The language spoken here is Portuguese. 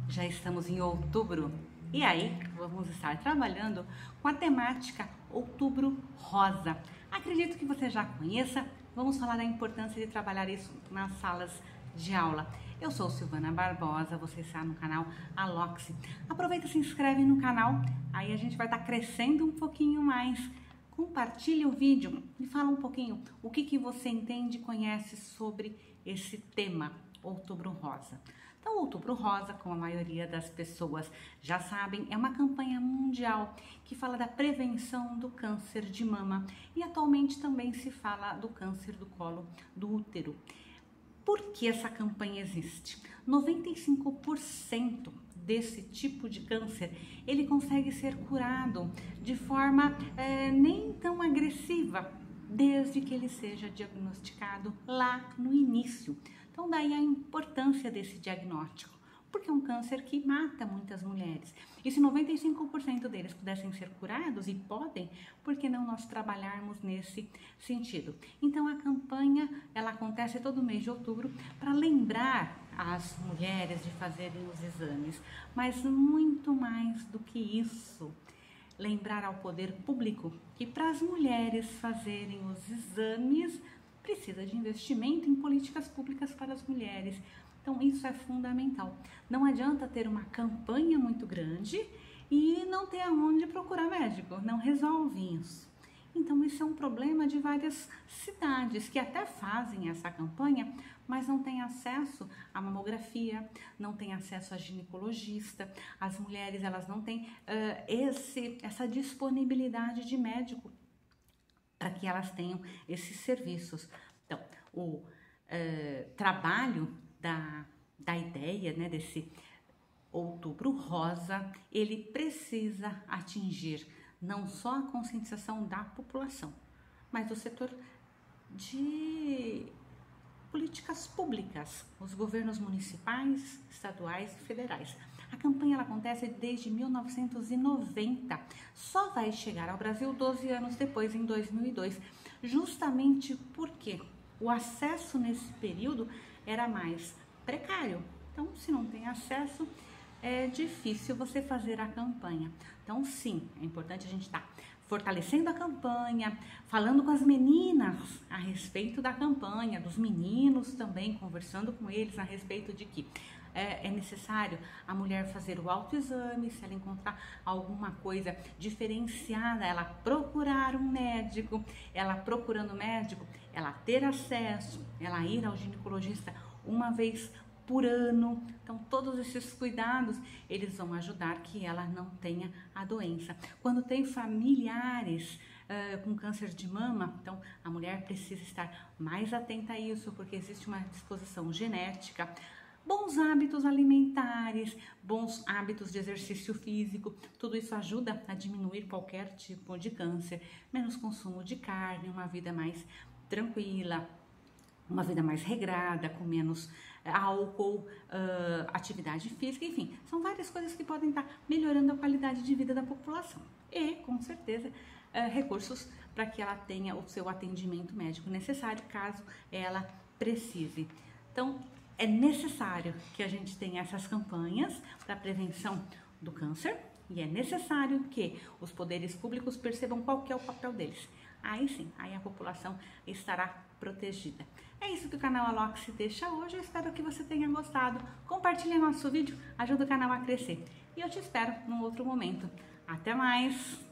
Já estamos em outubro e aí vamos estar trabalhando com a temática Outubro Rosa. Acredito que você já conheça, vamos falar da importância de trabalhar isso nas salas de aula. Eu sou Silvana Barbosa, você está no canal Aloxi. Aproveita e se inscreve no canal, aí a gente vai estar crescendo um pouquinho mais. Compartilhe o vídeo e fala um pouquinho o que você entende e conhece sobre esse tema, Outubro Rosa. Então, Outubro Rosa, como a maioria das pessoas já sabem, é uma campanha mundial que fala da prevenção do câncer de mama e atualmente também se fala do câncer do colo do útero. Por que essa campanha existe? 95% desse tipo de câncer, ele consegue ser curado de forma nem tão agressiva, desde que ele seja diagnosticado lá no início. Então daí a importância desse diagnóstico, porque é um câncer que mata muitas mulheres. E se 95% deles pudessem ser curados, e podem, por que não nós trabalharmos nesse sentido? Então a campanha, ela acontece todo mês de outubro para lembrar as mulheres de fazerem os exames, mas muito mais do que isso. Lembrar ao poder público que para as mulheres fazerem os exames precisa de investimento em políticas públicas para as mulheres. Então isso é fundamental. Não adianta ter uma campanha muito grande e não ter aonde procurar médico, não resolve isso. Então isso é um problema de várias cidades que até fazem essa campanha, mas não têm acesso à mamografia, não têm acesso a ginecologista. As mulheres, elas não têm essa disponibilidade de médico para que elas tenham esses serviços. Então, o trabalho da ideia, né, desse Outubro Rosa, ele precisa atingir não só a conscientização da população, mas do setor de políticas públicas, os governos municipais, estaduais e federais. A campanha ela acontece desde 1990, só vai chegar ao Brasil 12 anos depois, em 2002, justamente porque o acesso nesse período era mais precário. Então, se não tem acesso, é difícil você fazer a campanha. Então, sim, é importante a gente estar fortalecendo a campanha, falando com as meninas a respeito da campanha, dos meninos também, conversando com eles a respeito de que é necessário a mulher fazer o autoexame, se ela encontrar alguma coisa diferenciada, ela procurar um médico, ela procurando médico, ela ter acesso, ela ir ao ginecologista uma vez por ano. Então todos esses cuidados, eles vão ajudar que ela não tenha a doença. Quando tem familiares com câncer de mama, então a mulher precisa estar mais atenta a isso, porque existe uma disposição genética. Bons hábitos alimentares, bons hábitos de exercício físico, tudo isso ajuda a diminuir qualquer tipo de câncer. Menos consumo de carne, uma vida mais tranquila, uma vida mais regrada, com menos álcool, atividade física, enfim, são várias coisas que podem estar melhorando a qualidade de vida da população e, com certeza, recursos para que ela tenha o seu atendimento médico necessário, caso ela precise. Então, é necessário que a gente tenha essas campanhas para prevenção do câncer e é necessário que os poderes públicos percebam qual que é o papel deles. Aí sim, aí a população estará protegida. É isso que o canal Aloxi deixa hoje. Eu espero que você tenha gostado. Compartilhe nosso vídeo, ajuda o canal a crescer. E eu te espero num outro momento. Até mais!